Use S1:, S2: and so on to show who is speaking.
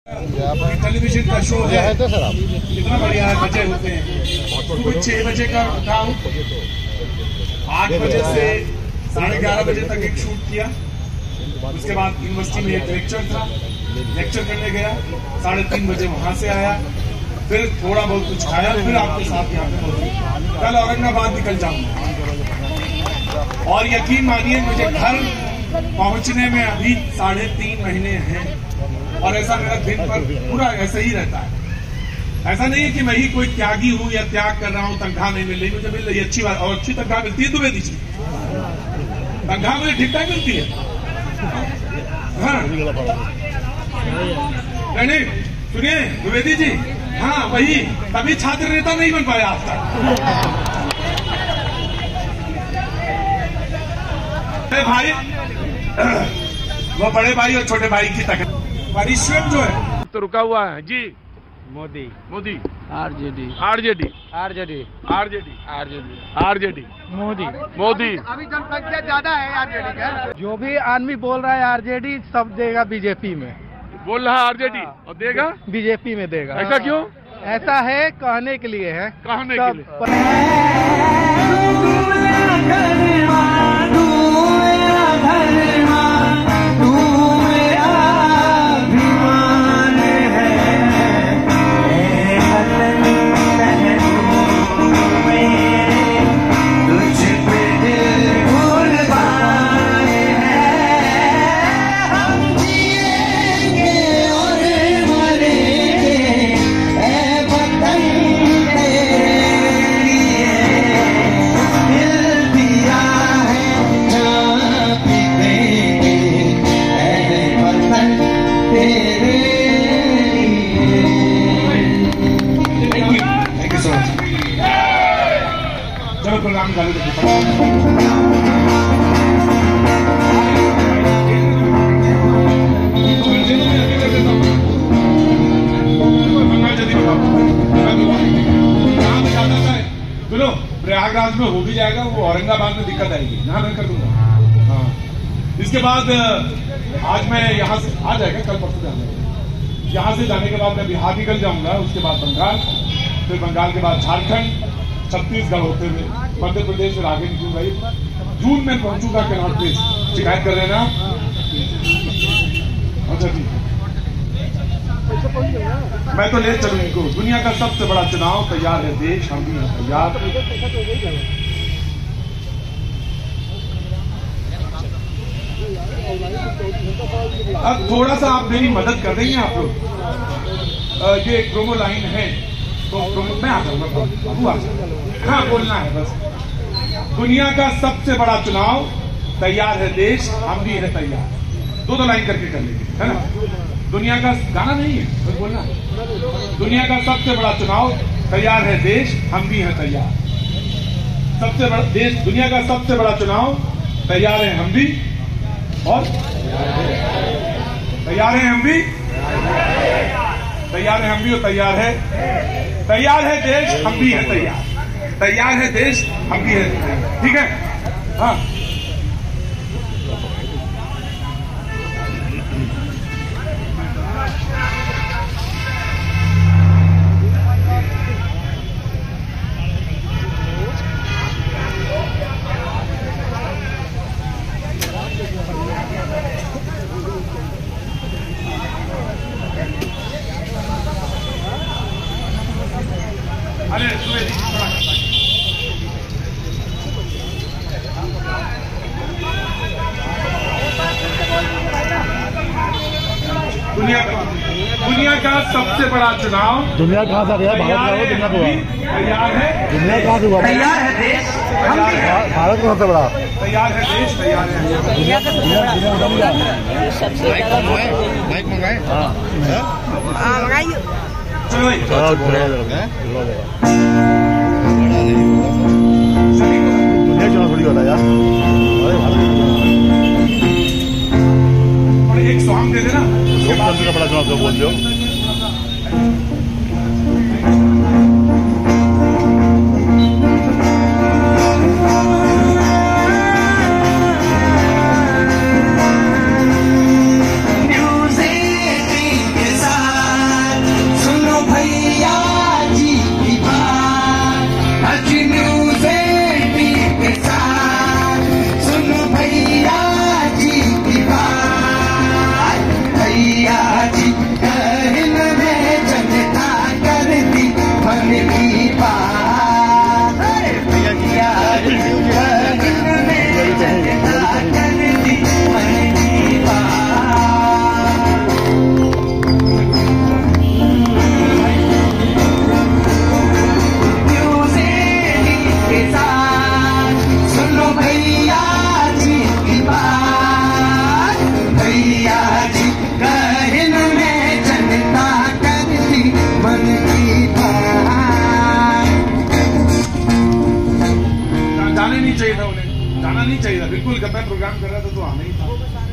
S1: Television का show है तो सर आप कितना बढ़िया है। बजे होते हैं सुबह 6 बजे का उठा हूँ, 8 बजे से 11:30 बजे तक एक शूट किया। उसके बाद यूनिवर्सिटी में एक लेक्चर था, लेक्चर करने गया, 3:30 बजे वहां से आया, फिर थोड़ा बहुत कुछ खाया, फिर आपके साथ यहाँ पे पहुंचे। कल औरंगाबाद निकल जाऊंगा और यकीन मानिए मुझे घर पहुंचने में अभी 3.5 महीने हैं और ऐसा मेरा दिन पर पूरा ऐसा ही रहता है। ऐसा नहीं है कि मैं ही कोई त्यागी हूं या त्याग कर रहा हूं, तनख्वाह नहीं मिल रही, मुझे मिल रही अच्छी बात, और अच्छी तनख्वाह मिलती है द्विवेदी जी, तनख्वाह मुझे ठीक ठाक मिलती है। हाँ नहीं सुनिए द्विवेदी जी, हाँ वही, तभी छात्र नेता नहीं बन पाया आज तक। भाई वो बड़े भाई और छोटे भाई की तक परिश्रम जो है तो रुका हुआ है जी। Modi Modi RJD RJD RJD RJD RJD RJD Modi Modi.
S2: अभी जनसंख्या ज्यादा है आरजेडी का, जो भी आदमी बोल रहा है आरजेडी सब देगा बीजेपी में,
S1: बोल रहा है आरजेडी और देगा
S2: बीजेपी में देगा।
S1: ऐसा क्यों?
S2: ऐसा है कहने के लिए है,
S1: कहने के लिए। चलो प्रोग्राम चालू करते सुनो, प्रयागराज में हो भी जाएगा, वो औरंगाबाद में दिक्कत आएगी, यहाँ मैं कर दूंगा। हाँ, इसके बाद आज मैं यहाँ से आ जाएगा, कल परसों जाना है। यहाँ से जाने के बाद मैं बिहार निकल जाऊंगा, उसके बाद बंगाल, फिर बंगाल के बाद झारखंड, छत्तीसगढ़ होते हुए मध्य प्रदेश और आगे निकलूंगा। जून में पहुंचूंगा कैनॉट प्लेस, शिकायत कर लेना। अच्छा ठीक है, मैं तो ले चलूँ इनको। दुनिया का सबसे बड़ा चुनाव, तैयार है देश, हम भी हैं तैयार। अब थोड़ा सा आप मेरी मदद कर देंगे आप लोग। ये एक प्रोमो लाइन है तो मैं आ जाऊंगा, बाबू आ जाऊंगा। हाँ बोलना है बस। दुनिया का सबसे बड़ा चुनाव, तैयार है देश, हम भी है तैयार। दो लाइन करके कर लेंगे, है ना। दुनिया का गाना नहीं है, बस बोलना है। दुनिया का सबसे बड़ा चुनाव, तैयार है देश, हम भी है तैयार। सबसे बड़ा देश, दुनिया का सबसे बड़ा चुनाव, तैयार है हम भी, और तैयार है हम भी, तैयार है हम भी, और तैयार है देश, हम भी है तैयार। तैयार है देश, हम भी है तैयार। ठीक है, हाँ। अरे दुनिया का सबसे बड़ा चुनाव, दुनिया कहाँ से गया? भारत का दुनिया को तैयार है, दुनिया कहाँ से हुआ? तैयार है देश, भारत का सबसे बड़ा, तैयार है देश, तैयार है दुनिया का सबसे बाइक मंगाए। हाँ मंगाइए, चलो दुनिया चुनाव थोड़ी होता यार। एक सॉन्ग दे देना, लोकतंत्र का बड़ा चुनाव जो बोल रहे हो।
S3: म्यूजिक के साथ
S1: बिल्कुल जब मैं प्रोग्राम कर रहा था तो आना ही था।